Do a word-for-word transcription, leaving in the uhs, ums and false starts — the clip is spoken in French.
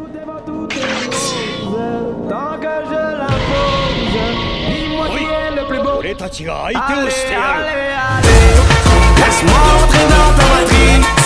devant toutes les roses, tant que je la pose, dis-moi qui est le plus beau. Allez, allez, allez, laisse-moi entrer dans ta poitrine.